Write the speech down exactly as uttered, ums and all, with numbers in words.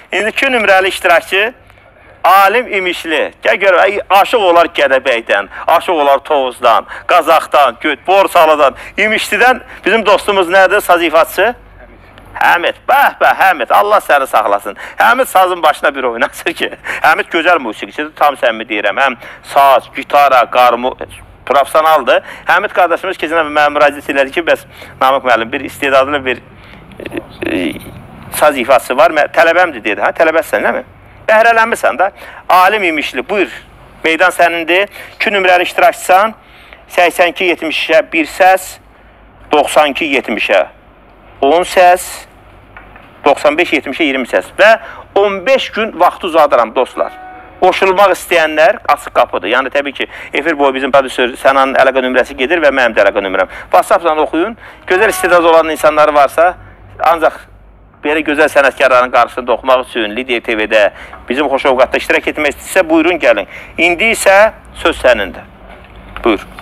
İndi iki nömrəli iştirakçı Alim İmişli. Gəl gör, aşıq olar Gədəbəydən, aşıq olar Tovuzdan, Qazaxdan, Borsalıdan, İmişlidən bizim dostumuz nədir? Saz ifaçısı? Həmid. Bəh, bəh, Həmid. Allah səni saxlasın. Həmid sazın başına bir oynasır ki, Həmid gözəl musiqiçidir, tam səmimi deyirəm. Həm saz, gitara, qarmu, profesionaldır. Həmid qardaşımız keçən dəfə mənə müraciət elədi ki, bəs Namıq müəllim bir istedadlı bir e, e, saz ifaçısı var. Tələbəmdir dedi. Hə, tələbəsən, nə mi? Bəhrələnmirsən da. Alim İmişli, buyur. Meydan sənindir. iki nömrəli iştirakçısan. səksən iki yetmişə bir səs, doxsan iki yetmişə on səs, doxsan beş yetmişə iyirmi səs və on beş gün vaxt uzadıram dostlar. Qoşulmaq istəyənlər açıq qapıdır. Yəni təbii ki, efir boyu bizim prodüser Sənanın əlaqə nömrəsi gedir və mənim də əlaqə nömrəm. WhatsApp-dan oxuyun. Gözəl istedad olan insanları varsa, ancaq belə gözəl sənətkarların qarşısında oxumaq üçün Lidiya T V-də bizim xoş ovqatda iştirak etmək istəyirsə, buyurun gəlin. İndi isə söz sənindir. Buyur.